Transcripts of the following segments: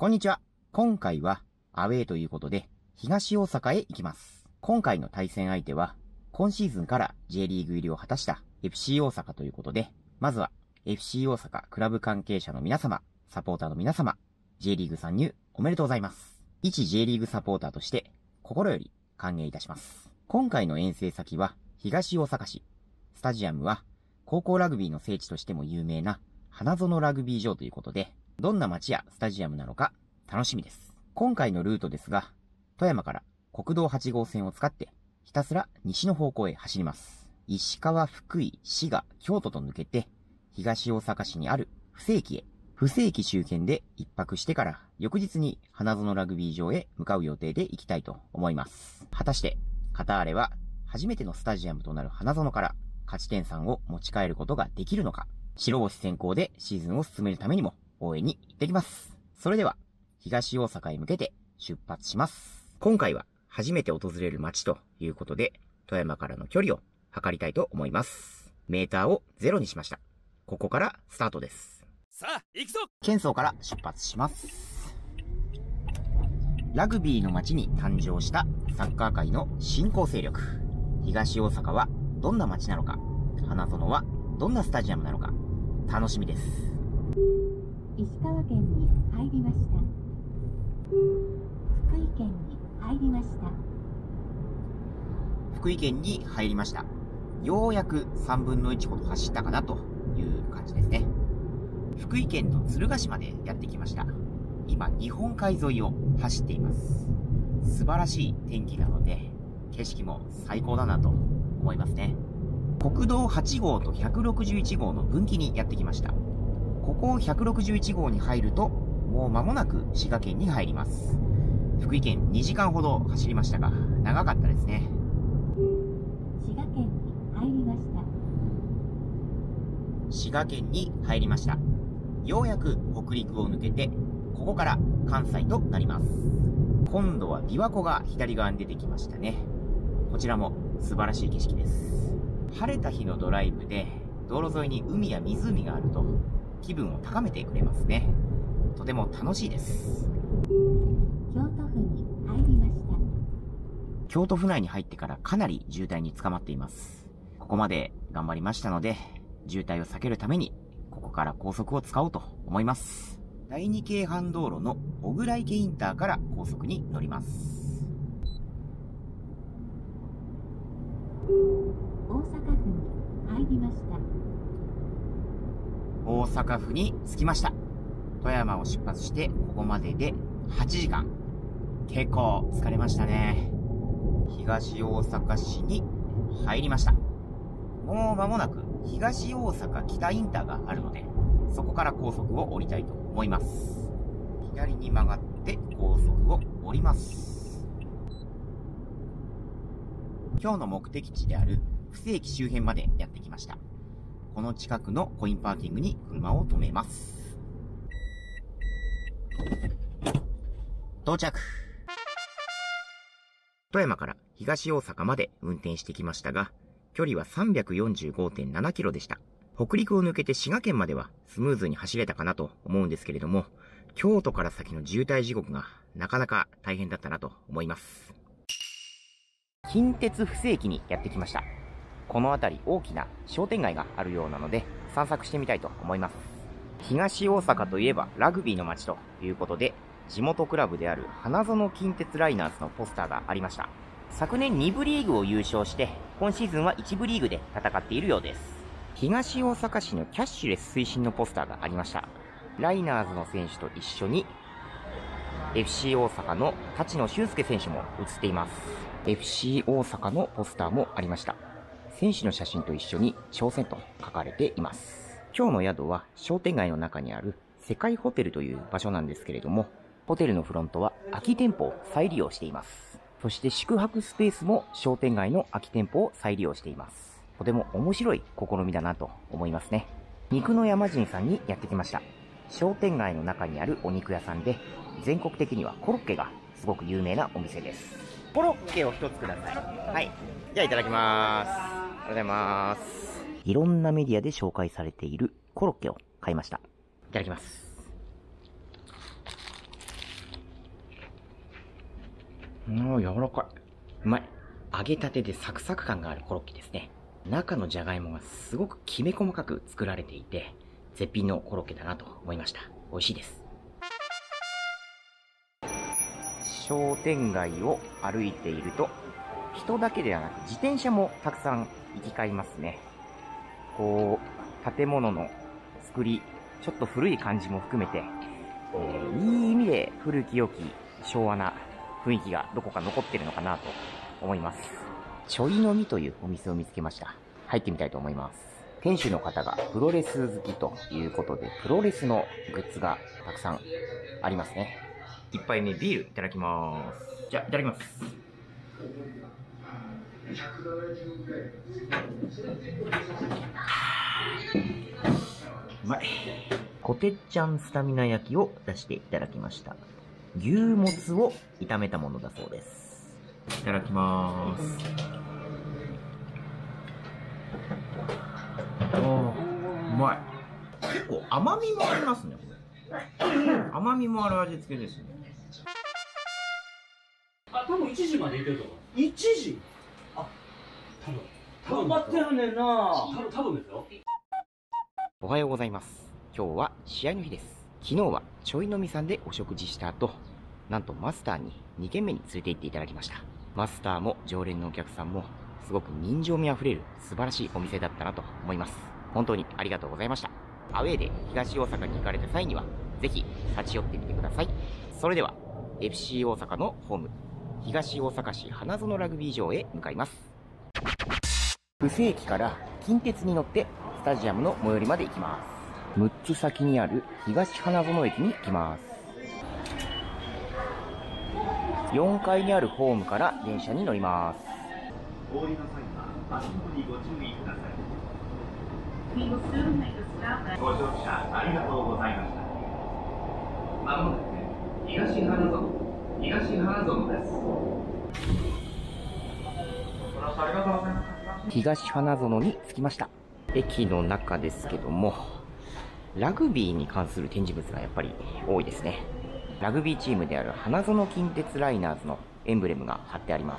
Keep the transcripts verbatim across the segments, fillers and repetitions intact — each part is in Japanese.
こんにちは。今回はアウェーということで東大阪へ行きます。今回の対戦相手は今シーズンから J リーグ入りを果たした エフシー 大阪ということで、まずは エフシー 大阪クラブ関係者の皆様、サポーターの皆様、J リーグ参入おめでとうございます。一 J リーグサポーターとして心より歓迎いたします。今回の遠征先は東大阪市。スタジアムは高校ラグビーの聖地としても有名な花園ラグビー場ということで、どんな街やスタジアムなのか楽しみです。今回のルートですが、富山から国道はち号線を使ってひたすら西の方向へ走ります。石川、福井、滋賀、京都と抜けて東大阪市にある布施駅へ。布施駅周辺で一泊してから翌日に花園ラグビー場へ向かう予定で行きたいと思います。果たしてカターレは初めてのスタジアムとなる花園から勝ち点さんを持ち帰ることができるのか。白星先行でシーズンを進めるためにも応援に行ってきます。それでは東大阪へ向けて出発します。今回は初めて訪れる街ということで、富山からの距離を測りたいと思います。メーターをゼロにしました。ここからスタートです。さあ、行くぞ！県総から出発します。ラグビーの街に誕生したサッカー界の新興勢力。東大阪はどんな街なのか、花園はどんなスタジアムなのか、楽しみです。 石川県に入りました。福井県に入りました。 福井県に入りました。ようやくさんぶんのいちほど走ったかなという感じですね。福井県の敦賀市までやってきました。今日本海沿いを走っています。素晴らしい天気なので景色も最高だなと思いますね。国道はち号とひゃくろくじゅういち号の分岐にやってきました。ここひゃくろくじゅういち号に入るともう間もなく滋賀県に入ります。福井県にじかんほど走りましたが長かったですね。 滋賀県に入りました。 滋賀県に入りました。ようやく北陸を抜けてここから関西となります。今度は琵琶湖が左側に出てきましたね。こちらも素晴らしい景色です。晴れた日のドライブで道路沿いに海や湖があると気分を高めてくれますね。とても楽しいです。 京都府に入りました。 京都府内に入ってからかなり渋滞に捕まっています。ここまで頑張りましたので渋滞を避けるためにここから高速を使おうと思います。だいに京阪道路の小倉池インターから高速に乗ります。 大阪府に入りました。 大阪府に着きました。富山を出発してここまでではちじかん。結構疲れましたね。東大阪市に入りました。もう間もなく東大阪北インターがあるので、そこから高速を降りたいと思います。左に曲がって高速を降ります。今日の目的地である布施駅周辺までやってきました。この近くのコインパーキングに車を止めます。到着。富山から東大阪まで運転してきましたが、距離は さんびゃくよんじゅうごてんななキロでした。北陸を抜けて滋賀県まではスムーズに走れたかなと思うんですけれども、京都から先の渋滞地獄がなかなか大変だったなと思います。近鉄布施駅にやってきました。この辺り大きな商店街があるようなので散策してみたいと思います。東大阪といえばラグビーの街ということで、地元クラブである花園近鉄ライナーズのポスターがありました。昨年に部リーグを優勝して今シーズンはいち部リーグで戦っているようです。東大阪市のキャッシュレス推進のポスターがありました。ライナーズの選手と一緒に エフシー 大阪の立野俊介選手も写っています。 エフシー 大阪のポスターもありました。選手の写真と一緒に挑戦と書かれています。今日の宿は商店街の中にある世界ホテルという場所なんですけれども、ホテルのフロントは空き店舗を再利用しています。そして宿泊スペースも商店街の空き店舗を再利用しています。とても面白い試みだなと思いますね。肉の山人さんにやってきました。商店街の中にあるお肉屋さんで、全国的にはコロッケがすごく有名なお店です。コロッケを一つください。はい。じゃあいただきます。ありがとうございます。いろんなメディアで紹介されているコロッケを買いました。いただきます。 ー、柔らかい。うまい。揚げたてでサクサク感があるコロッケですね。中のじゃがいもがすごくきめ細かく作られていて、絶品のコロッケだなと思いました。美味しいです。商店街を歩いていると、人だけではなく自転車もたくさん行き交いますね。こう、建物の作り、ちょっと古い感じも含めて、えー、いい意味で古き良き昭和な雰囲気がどこか残ってるのかなと思います。ちょい飲みというお店を見つけました。入ってみたいと思います。店主の方がプロレス好きということで、プロレスのグッズがたくさんありますね。一杯目ビールいただきます。じゃあ、いただきます。うまい。コテッチャンスタミナ焼きを出していただきました。牛もつを炒めたものだそうです。いただきまーす。おー、うまい。結構甘みもありますね、これ。甘みもある味付けですね。 あ、多分いちじまでいけると思う。いちじ？あ、多分。頑張ってるねんな。多分、多分ですよ。 おはようございます。今日は試合の日です。昨日はちょい飲みさんでお食事した後、なんとマスターにに軒目に連れて行っていただきました。マスターも常連のお客さんもすごく人情味あふれる素晴らしいお店だったなと思います。本当にありがとうございました。アウェーで東大阪に行かれた際にはぜひ立ち寄ってみてください。それでは エフシー 大阪のホーム、東大阪市花園ラグビー場へ向かいます。布施駅から近鉄に乗ってスタジアムの最寄りまで行きます。むっつ先にある東花園駅に行きます。よんかいにあるホームから電車に乗ります。 お降りの際は足元にご注意ください。ご乗車ありがとうございました。まもなく東花園、東花園です。ありがとうございます。 東花園に着きました。駅の中ですけども、ラグビーに関する展示物がやっぱり多いですね。ラグビーチームである花園近鉄ライナーズのエンブレムが貼ってあります。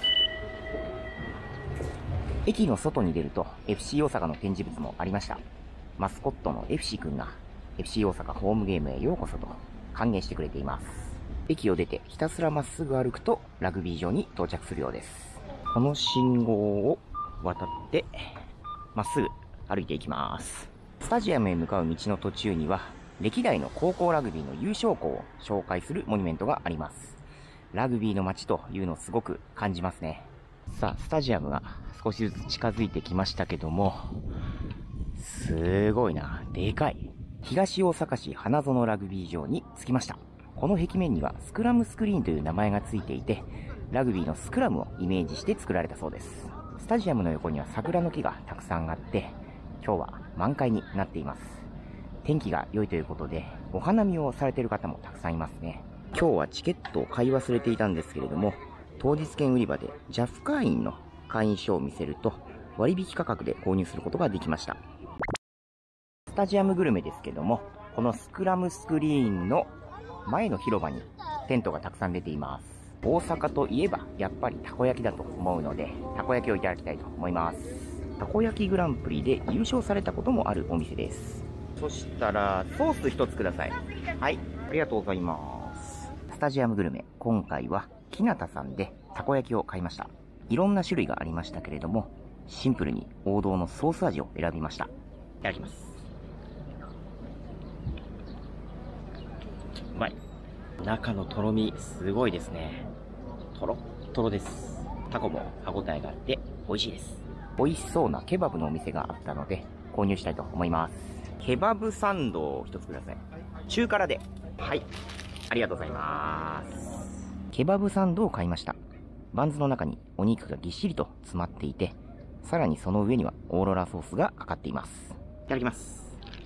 駅の外に出ると エフシー 大阪の展示物もありました。マスコットのエフシー 君が エフシー 大阪ホームゲームへようこそと歓迎してくれています。駅を出てひたすらまっすぐ歩くとラグビー場に到着するようです。この信号を渡ってまっすぐ歩いていきます。スタジアムへ向かう道の途中には歴代の高校ラグビーの優勝校を紹介するモニュメントがあります。ラグビーの街というのをすごく感じますね。さあ、スタジアムが少しずつ近づいてきましたけども、すごいな、でかい。東大阪市花園ラグビー場に着きました。この壁面にはスクラムスクリーンという名前がついていて、ラグビーのスクラムをイメージして作られたそうです。スタジアムの横には桜の木がたくさんあって、今日は満開になっています。天気が良いということで、お花見をされている方もたくさんいますね。今日はチケットを買い忘れていたんですけれども、当日券売り場で ジャフ 会員の会員証を見せると割引価格で購入することができました。スタジアムグルメですけども、このスクラムスクリーンの前の広場にテントがたくさん出ています。大阪といえばやっぱりたこ焼きだと思うので、たこ焼きをいただきたいと思います。たこ焼きグランプリで優勝されたこともあるお店です。そしたらソース一つください。はい、ありがとうございます。スタジアムグルメ、今回はきなたさんでたこ焼きを買いました。いろんな種類がありましたけれども、シンプルに王道のソース味を選びました。いただきます。うまい。中のとろみすごいですね。とろっとろです。タコも歯ごたえがあって美味しいです。美味しそうなケバブのお店があったので購入したいと思います。ケバブサンドを一つください。中辛で。はい、ありがとうございます。ケバブサンドを買いました。バンズの中にお肉がぎっしりと詰まっていて、さらにその上にはオーロラソースがかかっています。いただきます。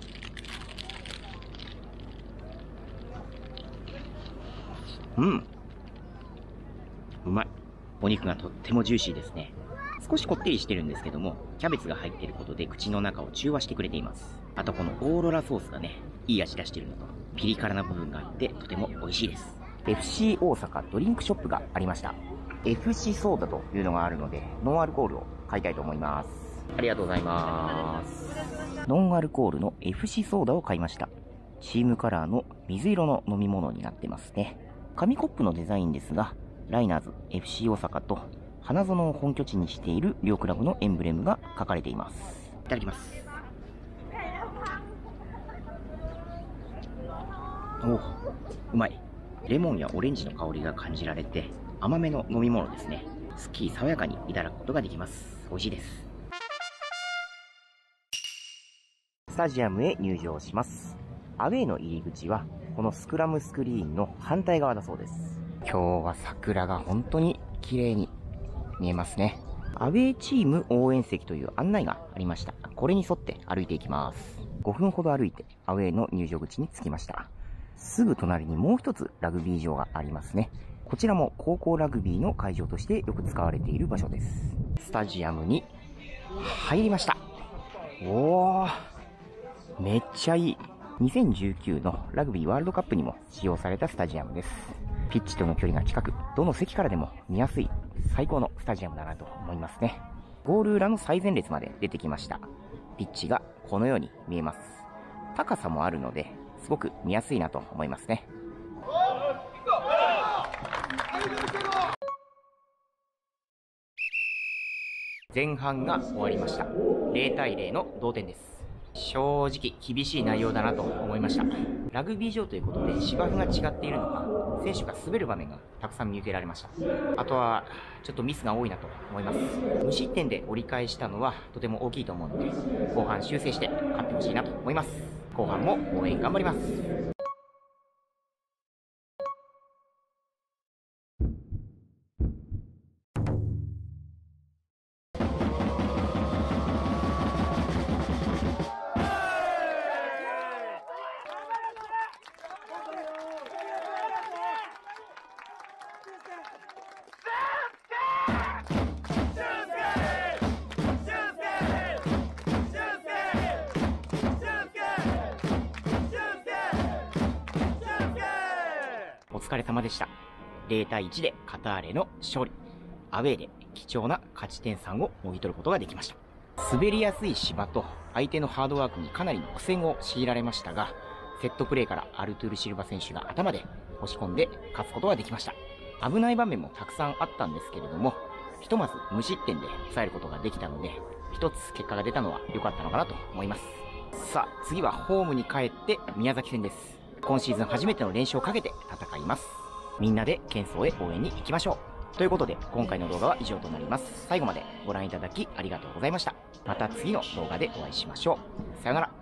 うん、うまい。お肉がとってもジューシーですね。少しこってりしてるんですけども、キャベツが入っていることで口の中を中和してくれています。あとこのオーロラソースがね、いい味出してるのとピリ辛な部分があってとても美味しいです。 エフシー 大阪ドリンクショップがありました。エフシー ソーダというのがあるので、ノンアルコールを買いたいと思います。ありがとうございます。ノンアルコールの エフシー ソーダを買いました。チームカラーの水色の飲み物になってますね。紙コップのデザインですが、ライナーズ エフシー 大阪と花園を本拠地にしている両クラブのエンブレムが書かれています。いただきます。お、うまい。レモンやオレンジの香りが感じられて、甘めの飲み物ですね。すっきり爽やかにいただくことができます。美味しいです。スタジアムへ入場します。アウェーの入り口は、このスクラムスクリーンの反対側だそうです。今日は桜が本当に綺麗に見えますね。アウェーチーム応援席という案内がありました。これに沿って歩いていきます。ごふんほど歩いてアウェーの入場口に着きました。すぐ隣にもう一つラグビー場がありますね。こちらも高校ラグビーの会場としてよく使われている場所です。スタジアムに入りました。おー、めっちゃいい。にせんじゅうきゅうのラグビーワールドカップにも使用されたスタジアムです。ピッチとの距離が近く、どの席からでも見やすい最高のスタジアムだなと思いますね。ゴール裏の最前列まで出てきました。ピッチがこのように見えます。高さもあるので、すごく見やすいなと思いますね。前半が終わりました。ゼロたいゼロの同点です。正直厳しい内容だなと思いました。ラグビー場ということで芝生が違っているのか、選手が滑る場面がたくさん見受けられました。あとはちょっとミスが多いなと思います。無失点で折り返したのはとても大きいと思うので、後半修正して勝ってほしいなと思います。後半も応援頑張ります。お疲れ様でした。ゼロたいいちでカターレの勝利。アウェーで貴重な勝ち点さんをもぎ取ることができました。滑りやすい芝と相手のハードワークにかなりの苦戦を強いられましたが、セットプレーからアルトゥール・シルバ選手が頭で押し込んで勝つことができました。危ない場面もたくさんあったんですけれども、ひとまず無失点で抑えることができたので、一つ結果が出たのは良かったのかなと思います。さあ、次はホームに帰って宮崎戦です。今シーズン初めての連勝をかけて戦います。みんなで県総へ応援に行きましょう。ということで、今回の動画は以上となります。最後までご覧いただきありがとうございました。また次の動画でお会いしましょう。さよなら。